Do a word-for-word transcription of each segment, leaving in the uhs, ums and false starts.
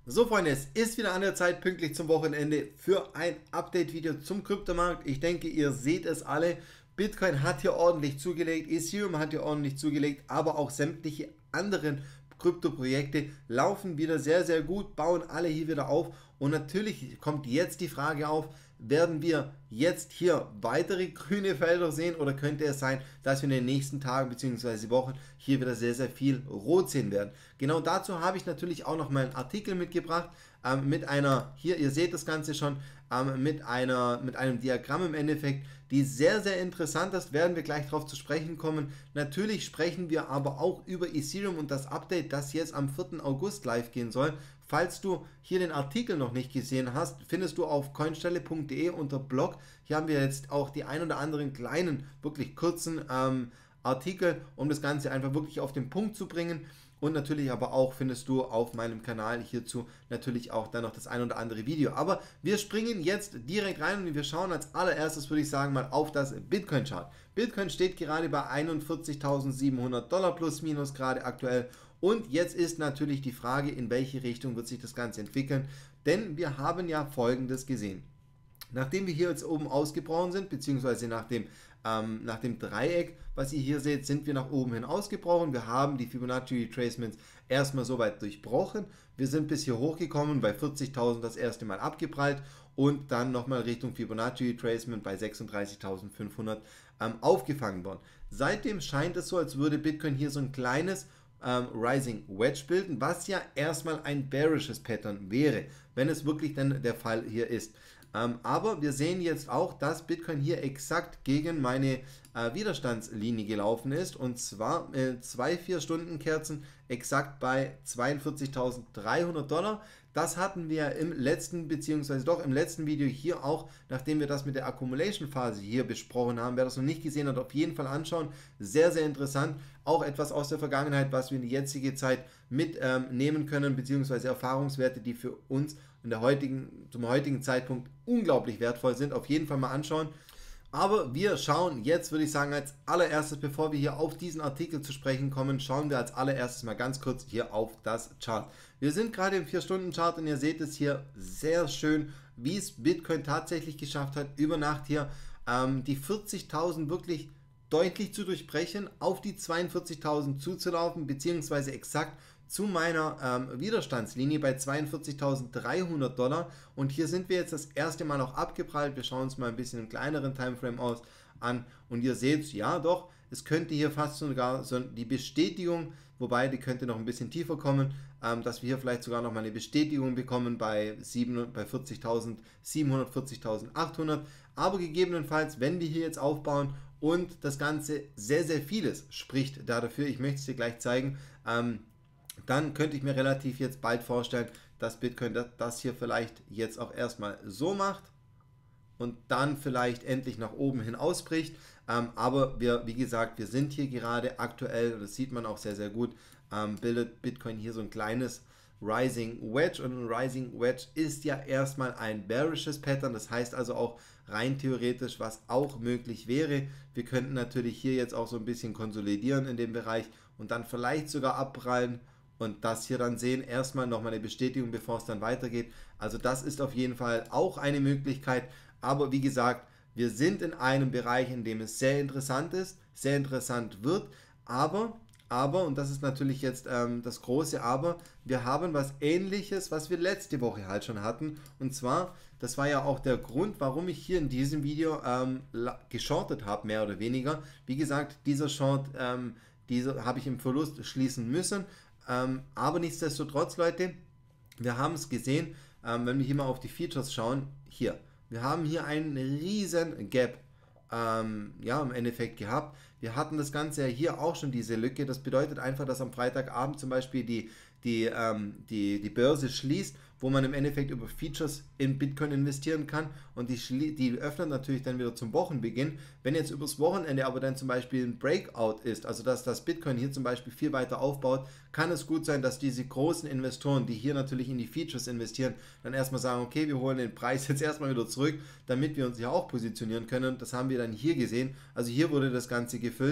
So Freunde, es ist wieder an der Zeit, pünktlich zum Wochenende für ein Update-Video zum Kryptomarkt. Ich denke, ihr seht es alle. Bitcoin hat hier ordentlich zugelegt, Ethereum hat hier ordentlich zugelegt, aber auch sämtliche anderen Kryptoprojekte laufen wieder sehr, sehr gut, bauen alle hier wieder auf. Und natürlich kommt jetzt die Frage auf, werden wir jetzt hier weitere grüne Felder sehen oder könnte es sein, dass wir in den nächsten Tagen bzw. Wochen hier wieder sehr, sehr viel Rot sehen werden. Genau dazu habe ich natürlich auch noch mal einen Artikel mitgebracht, ähm, mit einer, hier, ihr seht das Ganze schon, ähm, mit, einer, mit einem Diagramm im Endeffekt, die sehr, sehr interessant ist, werden wir gleich darauf zu sprechen kommen. Natürlich sprechen wir aber auch über Ethereum und das Update, das jetzt am vierten August live gehen soll. Falls du hier den Artikel noch nicht gesehen hast, findest du auf coinstelle punkt de unter Blog. Hier haben wir jetzt auch die ein oder anderen kleinen, wirklich kurzen ähm, Artikel, um das Ganze einfach wirklich auf den Punkt zu bringen. Und natürlich aber auch findest du auf meinem Kanal hierzu natürlich auch dann noch das ein oder andere Video. Aber wir springen jetzt direkt rein und wir schauen als allererstes, würde ich sagen, mal auf das Bitcoin-Chart. Bitcoin steht gerade bei einundvierzigtausendsiebenhundert Dollar plus minus gerade aktuell. Und jetzt ist natürlich die Frage, in welche Richtung wird sich das Ganze entwickeln. Denn wir haben ja Folgendes gesehen. Nachdem wir hier jetzt oben ausgebrochen sind, beziehungsweise nach dem, ähm, nach dem Dreieck, was ihr hier seht, sind wir nach oben hin ausgebrochen. Wir haben die Fibonacci Retracements erstmal soweit durchbrochen. Wir sind bis hier hochgekommen, bei vierzigtausend das erste Mal abgeprallt und dann nochmal Richtung Fibonacci Retracement bei sechsunddreißigtausendfünfhundert ähm, aufgefangen worden. Seitdem scheint es so, als würde Bitcoin hier so ein kleines ähm, Rising Wedge bilden, was ja erstmal ein bearishes Pattern wäre, wenn es wirklich dann der Fall hier ist. Ähm, aber wir sehen jetzt auch, dass Bitcoin hier exakt gegen meine äh, Widerstandslinie gelaufen ist, und zwar äh, zwei vier Stunden Kerzen exakt bei zweiundvierzigtausenddreihundert Dollar. Das hatten wir im letzten, beziehungsweise doch im letzten Video hier auch, nachdem wir das mit der Accumulation Phase hier besprochen haben. Wer das noch nicht gesehen hat, auf jeden Fall anschauen. Sehr, sehr interessant. Auch etwas aus der Vergangenheit, was wir in die jetzige Zeit mitnehmen ähm, können, beziehungsweise Erfahrungswerte, die für uns in der heutigen, zum heutigen Zeitpunkt unglaublich wertvoll sind. Auf jeden Fall mal anschauen. Aber wir schauen jetzt, würde ich sagen, als allererstes, bevor wir hier auf diesen Artikel zu sprechen kommen, schauen wir als allererstes mal ganz kurz hier auf das Chart. Wir sind gerade im vier Stunden Chart und ihr seht es hier sehr schön, wie es Bitcoin tatsächlich geschafft hat, über Nacht hier ähm, die vierzigtausend wirklich deutlich zu durchbrechen, auf die zweiundvierzigtausend zuzulaufen, beziehungsweise exakt zu meiner ähm, Widerstandslinie bei zweiundvierzigtausenddreihundert Dollar, und hier sind wir jetzt das erste Mal auch abgeprallt. Wir schauen uns mal ein bisschen im kleineren Timeframe aus an und ihr seht, ja doch, es könnte hier fast sogar so die Bestätigung, wobei die könnte noch ein bisschen tiefer kommen, ähm, dass wir hier vielleicht sogar noch mal eine Bestätigung bekommen bei, bei vierzigtausendsiebenhundert, vierzigtausendachthundert, aber gegebenenfalls, wenn wir hier jetzt aufbauen und das Ganze sehr, sehr vieles spricht da dafür, ich möchte es dir gleich zeigen, ähm, dann könnte ich mir relativ jetzt bald vorstellen, dass Bitcoin das hier vielleicht jetzt auch erstmal so macht und dann vielleicht endlich nach oben hin ausbricht. Ähm, aber wir, wie gesagt, wir sind hier gerade aktuell, das sieht man auch sehr, sehr gut, ähm, bildet Bitcoin hier so ein kleines Rising Wedge, und ein Rising Wedge ist ja erstmal ein bearishes Pattern, das heißt also auch rein theoretisch, was auch möglich wäre. Wir könnten natürlich hier jetzt auch so ein bisschen konsolidieren in dem Bereich und dann vielleicht sogar abprallen und das hier dann sehen, erstmal nochmal eine Bestätigung, bevor es dann weitergeht. Also das ist auf jeden Fall auch eine Möglichkeit, aber wie gesagt, wir sind in einem Bereich, in dem es sehr interessant ist, sehr interessant wird, aber, aber, und das ist natürlich jetzt ähm, das große Aber, wir haben was Ähnliches, was wir letzte Woche halt schon hatten, und zwar, das war ja auch der Grund, warum ich hier in diesem Video ähm, geschortet habe, mehr oder weniger. Wie gesagt, dieser Short, ähm, diese habe ich im Verlust schließen müssen. Ähm, aber nichtsdestotrotz, Leute, wir haben es gesehen, ähm, wenn wir hier mal auf die Features schauen, hier, wir haben hier einen riesen Gap, ähm, ja, im Endeffekt gehabt. Wir hatten das Ganze ja hier auch schon, diese Lücke, das bedeutet einfach, dass am Freitagabend zum Beispiel die, die, ähm, die, die Börse schließt, wo man im Endeffekt über Features in Bitcoin investieren kann, und die, die öffnet natürlich dann wieder zum Wochenbeginn. Wenn jetzt übers Wochenende aber dann zum Beispiel ein Breakout ist, also dass das Bitcoin hier zum Beispiel viel weiter aufbaut, kann es gut sein, dass diese großen Investoren, die hier natürlich in die Features investieren, dann erstmal sagen, okay, wir holen den Preis jetzt erstmal wieder zurück, damit wir uns hier auch positionieren können. Das haben wir dann hier gesehen. Also hier wurde das Ganze gefüllt.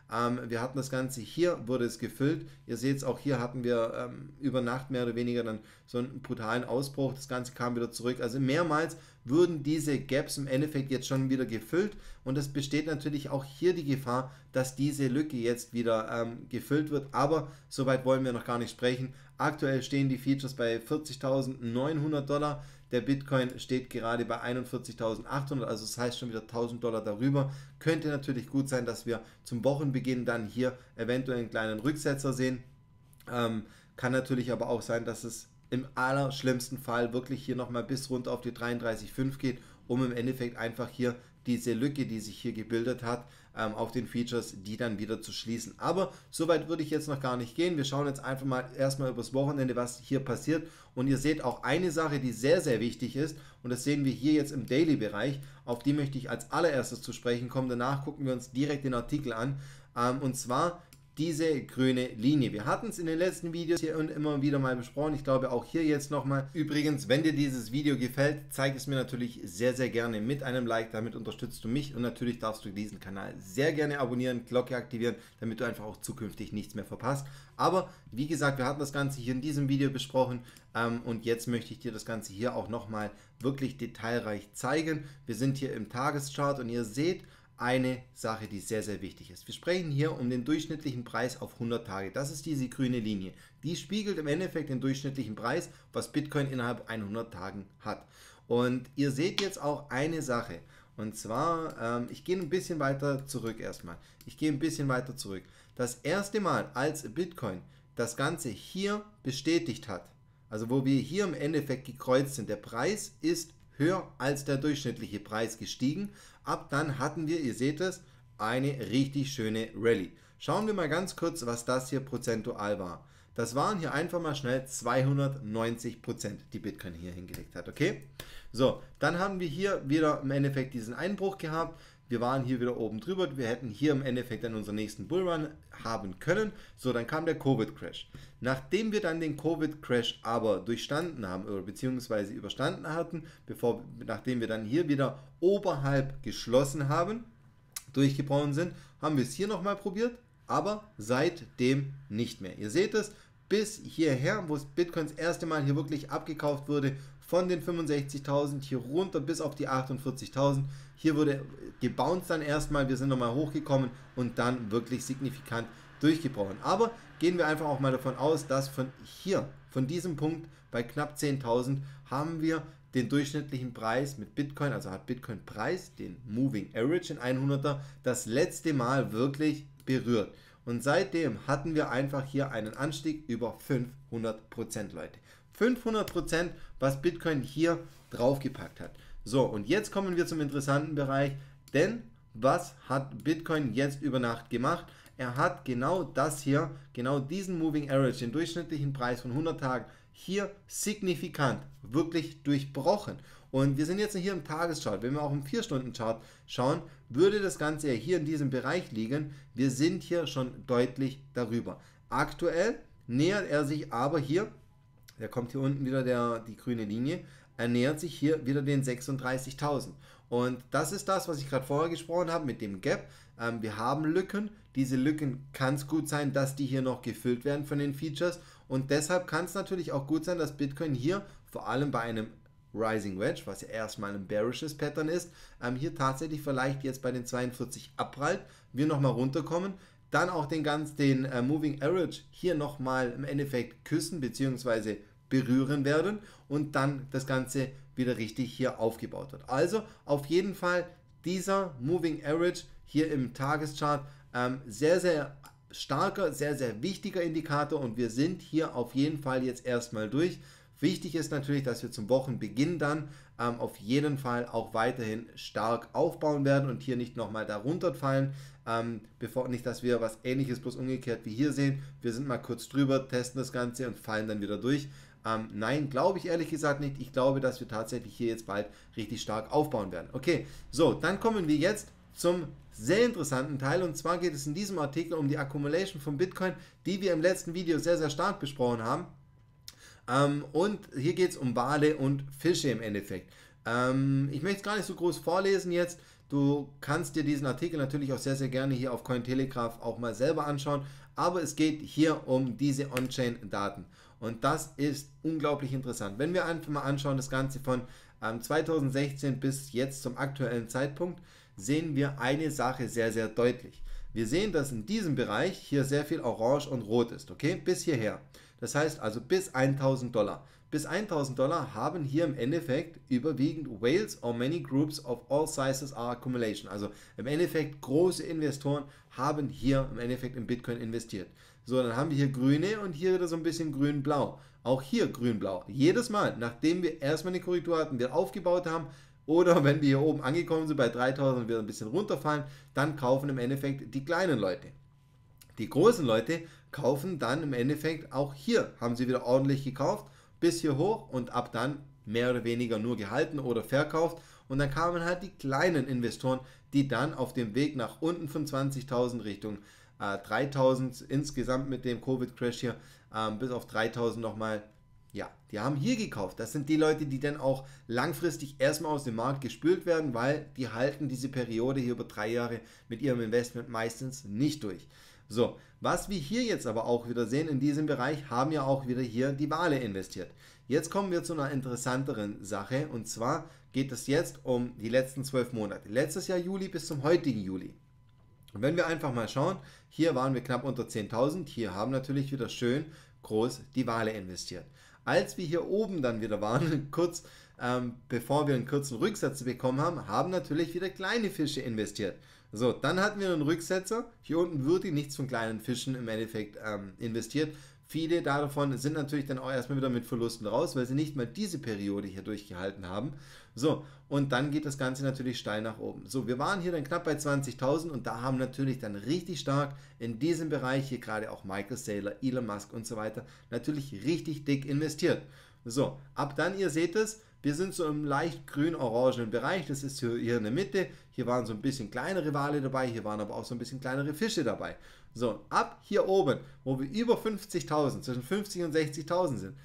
Ähm, wir hatten das Ganze hier, wurde es gefüllt. Ihr seht es, auch hier hatten wir ähm, über Nacht mehr oder weniger dann so einen brutalen Ausbruch. Das Ganze kam wieder zurück. Also mehrmals würden diese Gaps im Endeffekt jetzt schon wieder gefüllt. Und es besteht natürlich auch hier die Gefahr, dass diese Lücke jetzt wieder ähm, gefüllt wird. Aber soweit wollen wir noch gar nicht sprechen. Aktuell stehen die Features bei vierzigtausendneunhundert Dollar. Der Bitcoin steht gerade bei einundvierzigtausendachthundert, also das heißt schon wieder tausend Dollar darüber. Könnte natürlich gut sein, dass wir zum Wochenbeginn dann hier eventuell einen kleinen Rücksetzer sehen. Ähm, kann natürlich aber auch sein, dass es im allerschlimmsten Fall wirklich hier nochmal bis runter auf die dreiunddreißig Komma fünf geht, um im Endeffekt einfach hier diese Lücke, die sich hier gebildet hat, ähm, auf den Features, die dann wieder zu schließen. Aber soweit würde ich jetzt noch gar nicht gehen. Wir schauen jetzt einfach mal erstmal übers Wochenende, was hier passiert. Und ihr seht auch eine Sache, die sehr, sehr wichtig ist. Und das sehen wir hier jetzt im Daily-Bereich. Auf die möchte ich als allererstes zu sprechen kommen. Danach gucken wir uns direkt den Artikel an. Ähm, und zwar diese grüne Linie. Wir hatten es in den letzten Videos hier und immer wieder mal besprochen. Ich glaube auch hier jetzt nochmal. Übrigens, wenn dir dieses Video gefällt, zeig es mir natürlich sehr, sehr gerne mit einem Like. Damit unterstützt du mich und natürlich darfst du diesen Kanal sehr gerne abonnieren, Glocke aktivieren, damit du einfach auch zukünftig nichts mehr verpasst. Aber wie gesagt, wir hatten das Ganze hier in diesem Video besprochen ähm, und jetzt möchte ich dir das Ganze hier auch nochmal wirklich detailreich zeigen. Wir sind hier im Tageschart und ihr seht, eine Sache, die sehr, sehr wichtig ist. Wir sprechen hier um den durchschnittlichen Preis auf hundert Tage. Das ist diese grüne Linie. Die spiegelt im Endeffekt den durchschnittlichen Preis, was Bitcoin innerhalb hundert Tagen hat. Und ihr seht jetzt auch eine Sache. Und zwar, ähm, ich gehe ein bisschen weiter zurück erstmal. Ich gehe ein bisschen weiter zurück. Das erste Mal, als Bitcoin das Ganze hier bestätigt hat, also wo wir hier im Endeffekt gekreuzt sind, der Preis ist höher als der durchschnittliche Preis gestiegen. Ab dann hatten wir, ihr seht es, eine richtig schöne Rallye. Schauen wir mal ganz kurz, was das hier prozentual war. Das waren hier einfach mal schnell zweihundertneunzig Prozent, die Bitcoin hier hingelegt hat, okay? So, dann haben wir hier wieder im Endeffekt diesen Einbruch gehabt. Wir waren hier wieder oben drüber. Wir hätten hier im Endeffekt dann unseren nächsten Bullrun haben können. So, dann kam der Covid-Crash. Nachdem wir dann den Covid-Crash aber durchstanden haben, oder beziehungsweise überstanden hatten, bevor, nachdem wir dann hier wieder oberhalb geschlossen haben, durchgebrochen sind, haben wir es hier nochmal probiert, aber seitdem nicht mehr. Ihr seht es, bis hierher, wo Bitcoin das erste Mal hier wirklich abgekauft wurde, von den fünfundsechzigtausend hier runter bis auf die achtundvierzigtausend. Hier wurde gebounced dann erstmal, wir sind nochmal hochgekommen und dann wirklich signifikant durchgebrochen. Aber gehen wir einfach auch mal davon aus, dass von hier, von diesem Punkt bei knapp zehntausend, haben wir den durchschnittlichen Preis mit Bitcoin, also hat Bitcoin Preis, den Moving Average in hunderter, das letzte Mal wirklich berührt. Und seitdem hatten wir einfach hier einen Anstieg über fünfhundert Prozent, Leute. fünfhundert Prozent, was Bitcoin hier draufgepackt hat. So, und jetzt kommen wir zum interessanten Bereich, denn was hat Bitcoin jetzt über Nacht gemacht? Er hat genau das hier, genau diesen Moving Average, den durchschnittlichen Preis von hundert Tagen, hier signifikant wirklich durchbrochen. Und wir sind jetzt hier im Tageschart. Wenn wir auch im vier Stunden Chart schauen, würde das Ganze ja hier in diesem Bereich liegen. Wir sind hier schon deutlich darüber. Aktuell nähert er sich aber hier, da kommt hier unten wieder der, die grüne Linie, er nähert sich hier wieder den sechsunddreißigtausend. Und das ist das, was ich gerade vorher gesprochen habe mit dem Gap. Ähm, wir haben Lücken. Diese Lücken kann es gut sein, dass die hier noch gefüllt werden von den Features. Und deshalb kann es natürlich auch gut sein, dass Bitcoin hier, vor allem bei einem Rising Wedge, was ja erstmal ein bearishes Pattern ist, ähm, hier tatsächlich vielleicht jetzt bei den zweiundvierzig abprallt, wir nochmal runterkommen, dann auch den ganz den äh, Moving Average hier nochmal im Endeffekt küssen bzw. berühren werden und dann das Ganze wieder richtig hier aufgebaut wird. Also auf jeden Fall dieser Moving Average hier im Tageschart ähm, sehr, sehr starker, sehr, sehr wichtiger Indikator und wir sind hier auf jeden Fall jetzt erstmal durch. Wichtig ist natürlich, dass wir zum Wochenbeginn dann ähm, auf jeden Fall auch weiterhin stark aufbauen werden und hier nicht nochmal darunter fallen, ähm, bevor nicht, dass wir was Ähnliches bloß umgekehrt wie hier sehen. Wir sind mal kurz drüber, testen das Ganze und fallen dann wieder durch. Ähm, nein, glaube ich ehrlich gesagt nicht. Ich glaube, dass wir tatsächlich hier jetzt bald richtig stark aufbauen werden. Okay, so, dann kommen wir jetzt zum sehr interessanten Teil und zwar geht es in diesem Artikel um die Accumulation von Bitcoin, die wir im letzten Video sehr, sehr stark besprochen haben. Ähm, und hier geht es um Wale und Fische im Endeffekt. Ähm, ich möchte es gar nicht so groß vorlesen jetzt, Du kannst dir diesen Artikel natürlich auch sehr, sehr gerne hier auf Cointelegraph auch mal selber anschauen, aber es geht hier um diese On-Chain-Daten und das ist unglaublich interessant. Wenn wir einfach mal anschauen, das Ganze von ähm, zweitausendsechzehn bis jetzt zum aktuellen Zeitpunkt, sehen wir eine Sache sehr, sehr deutlich. Wir sehen, dass in diesem Bereich hier sehr viel Orange und Rot ist, okay, bis hierher. Das heißt also bis tausend Dollar. Bis tausend Dollar haben hier im Endeffekt überwiegend Whales or many groups of all sizes are accumulation. Also im Endeffekt große Investoren haben hier im Endeffekt in Bitcoin investiert. So, dann haben wir hier grüne und hier wieder so ein bisschen grün-blau. Auch hier grün-blau. Jedes Mal, nachdem wir erstmal eine Korrektur hatten, wir aufgebaut haben, oder wenn wir hier oben angekommen sind bei dreitausend und wir ein bisschen runterfallen, dann kaufen im Endeffekt die kleinen Leute. Die großen Leute kaufen dann im Endeffekt auch hier, haben sie wieder ordentlich gekauft, bis hier hoch und ab dann mehr oder weniger nur gehalten oder verkauft. Und dann kamen halt die kleinen Investoren, die dann auf dem Weg nach unten von zwanzigtausend Richtung äh, dreitausend insgesamt mit dem Covid-Crash hier äh, bis auf dreitausend nochmal. Ja, die haben hier gekauft. Das sind die Leute, die dann auch langfristig erstmal aus dem Markt gespült werden, weil die halten diese Periode hier über drei Jahre mit ihrem Investment meistens nicht durch. So, was wir hier jetzt aber auch wieder sehen in diesem Bereich, haben ja auch wieder hier die Wale investiert. Jetzt kommen wir zu einer interessanteren Sache und zwar geht es jetzt um die letzten zwölf Monate. Letztes Jahr Juli bis zum heutigen Juli. Und wenn wir einfach mal schauen, hier waren wir knapp unter zehntausend, hier haben natürlich wieder schön groß die Wale investiert. Als wir hier oben dann wieder waren, kurz ähm, bevor wir einen kurzen Rücksetzer bekommen haben, haben natürlich wieder kleine Fische investiert. So, dann hatten wir einen Rücksetzer. Hier unten wurde nichts von kleinen Fischen im Endeffekt ähm, investiert. Viele davon sind natürlich dann auch erstmal wieder mit Verlusten raus, weil sie nicht mal diese Periode hier durchgehalten haben. So, und dann geht das Ganze natürlich steil nach oben. So, wir waren hier dann knapp bei zwanzigtausend und da haben natürlich dann richtig stark in diesem Bereich hier gerade auch Michael Saylor, Elon Musk und so weiter natürlich richtig dick investiert. So, ab dann, ihr seht es, wir sind so im leicht grün-orangenen Bereich, das ist hier in der Mitte, hier waren so ein bisschen kleinere Wale dabei, hier waren aber auch so ein bisschen kleinere Fische dabei. So, ab hier oben, wo wir über fünfzigtausend, zwischen fünfzig und sechzigtausend sind,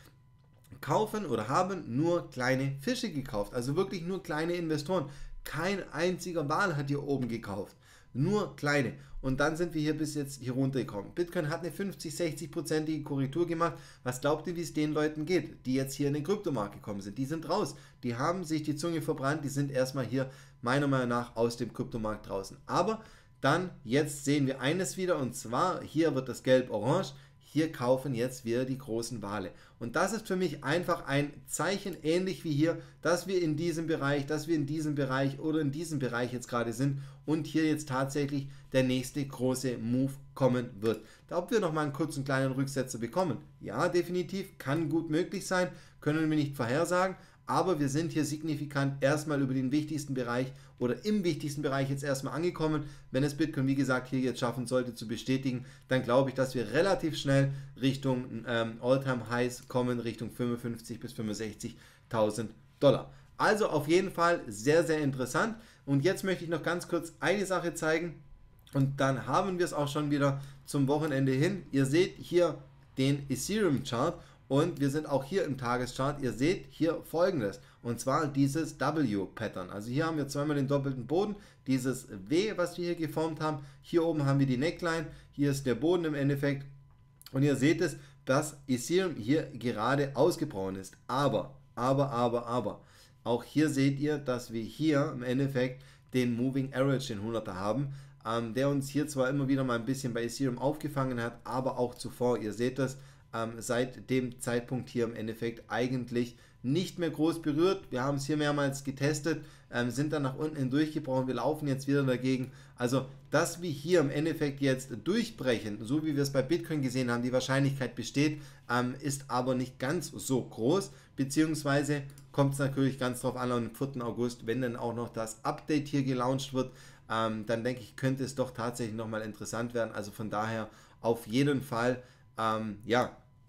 kaufen oder haben nur kleine Fische gekauft, also wirklich nur kleine Investoren. Kein einziger Wal hat hier oben gekauft, nur kleine. Und dann sind wir hier bis jetzt hier runtergekommen. Bitcoin hat eine fünfzig, sechzig-prozentige Korrektur gemacht. Was glaubt ihr, wie es den Leuten geht, die jetzt hier in den Kryptomarkt gekommen sind? Die sind raus. Die haben sich die Zunge verbrannt. Die sind erstmal hier meiner Meinung nach aus dem Kryptomarkt draußen. Aber dann, jetzt sehen wir eines wieder und zwar, hier wird das Gelb-Orange. Hier kaufen jetzt wieder die großen Wale. Und das ist für mich einfach ein Zeichen, ähnlich wie hier, dass wir in diesem Bereich, dass wir in diesem Bereich oder in diesem Bereich jetzt gerade sind und hier jetzt tatsächlich der nächste große Move kommen wird. Da ob wir nochmal einen kurzen kleinen Rücksetzer bekommen, ja, definitiv, kann gut möglich sein, können wir nicht vorhersagen, aber wir sind hier signifikant erstmal über den wichtigsten Bereich oder im wichtigsten Bereich jetzt erstmal angekommen. Wenn es Bitcoin, wie gesagt, hier jetzt schaffen sollte zu bestätigen, dann glaube ich, dass wir relativ schnell Richtung ähm, All-Time-Highs kommen, Richtung fünfundfünfzig bis fünfundsechzigtausend Dollar. Also auf jeden Fall sehr, sehr interessant. Und jetzt möchte ich noch ganz kurz eine Sache zeigen und dann haben wir es auch schon wieder zum Wochenende hin. Ihr seht hier den Ethereum-Chart. Und wir sind auch hier im Tageschart. Ihr seht hier folgendes. Und zwar dieses W-Pattern. Also hier haben wir zweimal den doppelten Boden. Dieses W, was wir hier geformt haben. Hier oben haben wir die Neckline. Hier ist der Boden im Endeffekt. Und ihr seht es, dass Ethereum hier gerade ausgebrochen ist. Aber, aber, aber, aber. Auch hier seht ihr, dass wir hier im Endeffekt den Moving Average, den hunderter haben. Ähm, der uns hier zwar immer wieder mal ein bisschen bei Ethereum aufgefangen hat, aber auch zuvor. Ihr seht das. Ähm, seit dem Zeitpunkt hier im Endeffekt eigentlich nicht mehr groß berührt. Wir haben es hier mehrmals getestet, ähm, sind dann nach unten hindurchgebrochen, wir laufen jetzt wieder dagegen. Also, dass wir hier im Endeffekt jetzt durchbrechen, so wie wir es bei Bitcoin gesehen haben, die Wahrscheinlichkeit besteht, ähm, ist aber nicht ganz so groß, beziehungsweise kommt es natürlich ganz drauf an, am vierten August, wenn dann auch noch das Update hier gelauncht wird, ähm, dann denke ich, könnte es doch tatsächlich nochmal interessant werden. Also von daher auf jeden Fall, ähm, ja,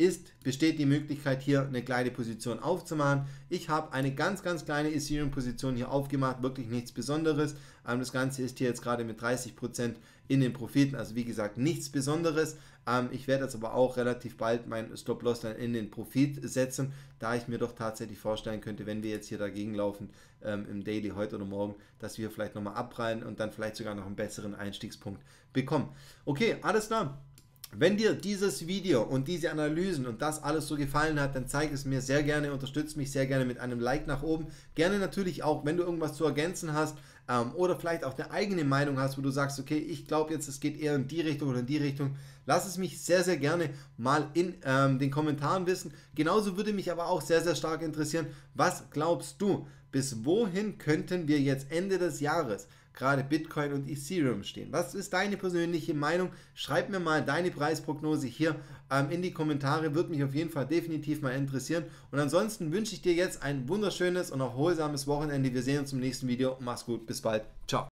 ist, besteht die Möglichkeit hier eine kleine Position aufzumachen. Ich habe eine ganz, ganz kleine Ethereum-Position hier aufgemacht, wirklich nichts Besonderes. Ähm, das Ganze ist hier jetzt gerade mit dreißig Prozent in den Profiten, also wie gesagt nichts Besonderes. Ähm, ich werde jetzt aber auch relativ bald meinen Stop-Loss dann in den Profit setzen, da ich mir doch tatsächlich vorstellen könnte, wenn wir jetzt hier dagegen laufen ähm, im Daily heute oder morgen, dass wir vielleicht nochmal abprallen und dann vielleicht sogar noch einen besseren Einstiegspunkt bekommen. Okay, alles klar. Wenn dir dieses Video und diese Analysen und das alles so gefallen hat, dann zeig es mir sehr gerne, unterstütze mich sehr gerne mit einem Like nach oben. Gerne natürlich auch, wenn du irgendwas zu ergänzen hast ähm, oder vielleicht auch eine eigene Meinung hast, wo du sagst, okay, ich glaube jetzt, es geht eher in die Richtung oder in die Richtung. Lass es mich sehr, sehr gerne mal in ähm, den Kommentaren wissen. Genauso würde mich aber auch sehr, sehr stark interessieren, was glaubst du, bis wohin könnten wir jetzt Ende des Jahres gerade Bitcoin und Ethereum stehen? Was ist deine persönliche Meinung? Schreib mir mal deine Preisprognose hier ähm, in die Kommentare, würde mich auf jeden Fall definitiv mal interessieren. Und ansonsten wünsche ich dir jetzt ein wunderschönes und erholsames Wochenende. Wir sehen uns im nächsten Video. Mach's gut, bis bald. Ciao.